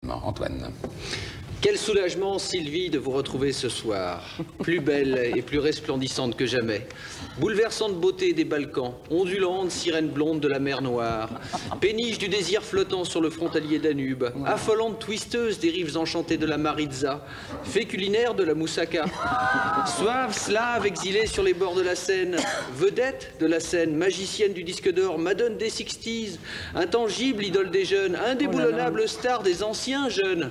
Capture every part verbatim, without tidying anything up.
Antoine. Quel soulagement, Sylvie, de vous retrouver ce soir. Plus belle et plus resplendissante que jamais. Bouleversante beauté des Balkans, ondulante sirène blonde de la mer Noire, péniche du désir flottant sur le frontalier Danube, affolante twisteuse des rives enchantées de la Maritza, fée culinaire de la Moussaka, suave slave exilée sur les bords de la Seine, vedette de la scène, magicienne du disque d'or, madone des sixties, intangible idole des jeunes, indéboulonnable star des anciens jeunes.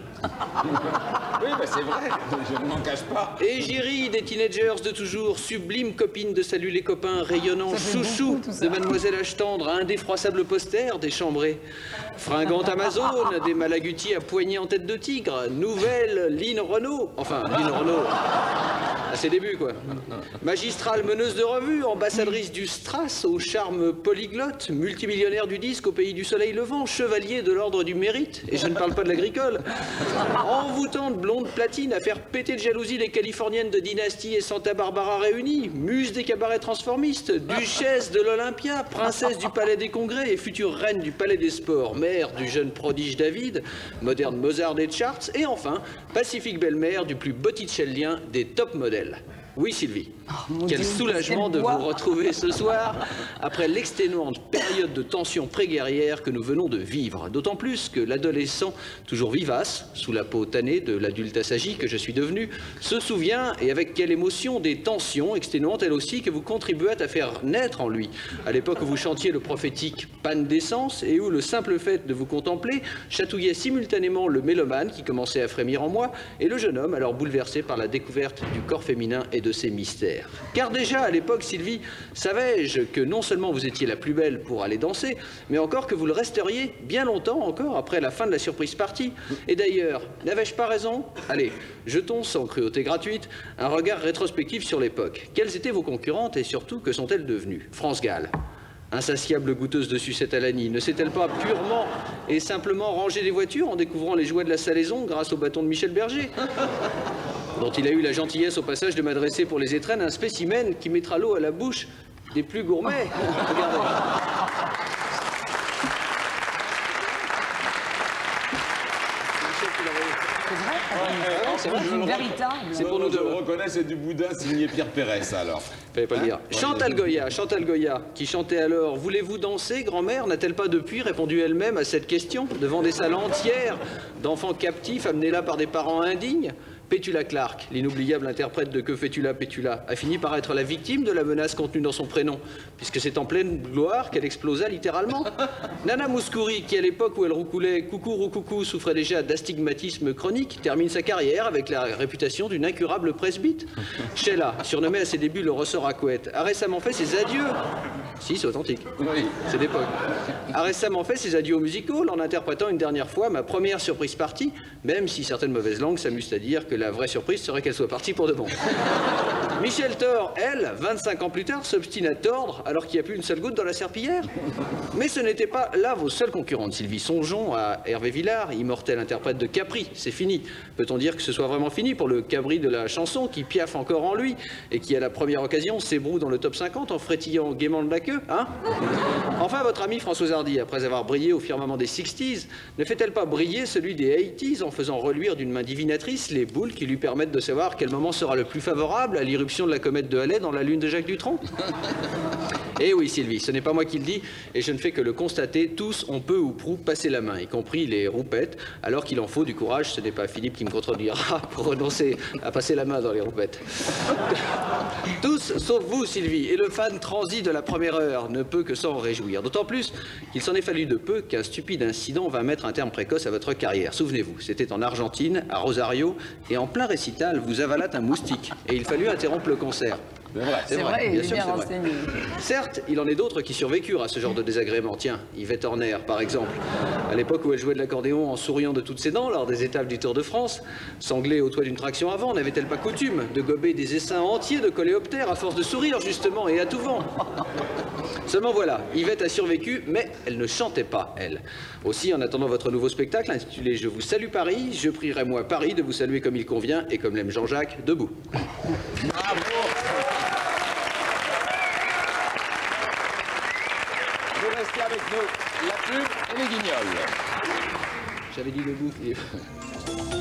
Oui, bah c'est vrai, je ne m'en cache pas. Égérie des teenagers de toujours, sublime copine de Salut les copains, rayonnant chouchou de Mademoiselle H-tendre, indéfroissable poster des chambrés. Fringante Amazone, des Malaguti à poignée en tête de tigre, nouvelle Lynn Renault, enfin Lynn Renault, à ses débuts quoi. Magistrale meneuse de revue, ambassadrice du Strass au charme polyglotte, multimillionnaire du disque au pays du soleil levant, chevalier de l'ordre du mérite, et je ne parle pas de l'agricole. Envoûtante blonde platine à faire péter de jalousie les californiennes de Dynasty et Santa Barbara réunies, muse des cabarets transformistes, duchesse de l'Olympia, princesse du palais des congrès et future reine du palais des sports, mère du jeune prodige David, moderne Mozart des charts, et enfin, pacifique belle-mère du plus botticellien des top modèles. Oui, Sylvie. Oh, quel Dieu, soulagement de vous retrouver ce soir après l'exténuante période de tension pré-guerrière que nous venons de vivre. D'autant plus que l'adolescent, toujours vivace, sous la peau tannée de l'adulte assagi que je suis devenu, se souvient, et avec quelle émotion, des tensions exténuantes, elles aussi, que vous contribuâtes à faire naître en lui. À l'époque où vous chantiez le prophétique panne d'essence et où le simple fait de vous contempler chatouillait simultanément le mélomane qui commençait à frémir en moi et le jeune homme alors bouleversé par la découverte du corps féminin et de ses mystères. Car déjà, à l'époque, Sylvie, savais-je que non seulement vous étiez la plus belle pour aller danser, mais encore que vous le resteriez bien longtemps encore après la fin de la surprise partie. Et d'ailleurs, n'avais-je pas raison? Allez, jetons sans cruauté gratuite un regard rétrospectif sur l'époque. Quelles étaient vos concurrentes et surtout, que sont-elles devenues? France Gall, insatiable goûteuse de sucette à l'Annie, ne s'est-elle pas purement et simplement rangée des voitures en découvrant les jouets de la salaison grâce au bâton de Michel Berger, dont il a eu la gentillesse au passage de m'adresser pour les étrennes un spécimen qui mettra l'eau à la bouche des plus gourmets. Regardez. C'est vrai, c'est une véritable. C'est pour nous deux. Je reconnais, c'est du boudin signé Pierre Pérez, alors. Fallait pas le dire. Chantal Goya, Chantal Goya, qui chantait alors « Voulez-vous danser, grand-mère » n'a-t-elle pas depuis répondu elle-même à cette question, devant des salles entières d'enfants captifs amenés là par des parents indignes? Petula Clark, l'inoubliable interprète de Que fais-tu là, Petula, a fini par être la victime de la menace contenue dans son prénom, puisque c'est en pleine gloire qu'elle explosa littéralement. Nana Mouskouri, qui à l'époque où elle roucoulait coucou roucoucou souffrait déjà d'astigmatisme chronique, termine sa carrière avec la réputation d'une incurable presbyte. Sheila, surnommée à ses débuts le ressort à couette, a récemment fait ses adieux. Si, c'est authentique. Oui. C'est d'époque. A récemment fait ses adieux musicaux en interprétant une dernière fois ma première surprise partie, même si certaines mauvaises langues s'amusent à dire que la vraie surprise serait qu'elle soit partie pour de bon. Michel Thor, elle, vingt-cinq ans plus tard, s'obstine à tordre alors qu'il n'y a plus une seule goutte dans la serpillière. Mais ce n'était pas là vos seules concurrentes, Sylvie. Songeons à Hervé Villard, immortel interprète de Capri. C'est fini. Peut-on dire que ce soit vraiment fini pour le cabri de la chanson qui piaffe encore en lui et qui, à la première occasion, s'ébroue dans le top cinquante en frétillant gaiement de la queue, hein? Enfin, votre amie Françoise Hardy, après avoir brillé au firmament des sixties, ne fait-elle pas briller celui des eighties en faisant reluire d'une main divinatrice les boules qui lui permettent de savoir quel moment sera le plus favorable à l'irruption de la comète de Halley dans la lune de Jacques Dutronc? Eh oui, Sylvie, ce n'est pas moi qui le dis, et je ne fais que le constater. Tous ont peu ou prou passé la main, y compris les roupettes, alors qu'il en faut du courage. Ce n'est pas Philippe qui me contredira pour renoncer à passer la main dans les roupettes. Tous, sauf vous, Sylvie, et le fan transi de la première heure ne peut que s'en réjouir. D'autant plus qu'il s'en est fallu de peu qu'un stupide incident va mettre un terme précoce à votre carrière. Souvenez-vous, c'était en Argentine, à Rosario, et en plein récital, vous avalâtes un moustique, et il fallut interrompre le concert. C'est vrai, vrai, il est bien renseigné. Certes, il en est d'autres qui survécurent à ce genre de désagrément. Tiens, Yvette Horner, par exemple. À l'époque où elle jouait de l'accordéon en souriant de toutes ses dents lors des étapes du Tour de France, sanglée au toit d'une traction avant, n'avait-elle pas coutume de gober des essaims entiers de coléoptères à force de sourire, justement, et à tout vent? Seulement voilà, Yvette a survécu, mais elle ne chantait pas, elle. Aussi, en attendant votre nouveau spectacle, intitulé « Je vous salue Paris », je prierai moi Paris de vous saluer comme il convient, et comme l'aime Jean-Jacques, debout. Bravo. Vous restez avec nous, la plume et les guignols. J'avais dit debout, Philippe.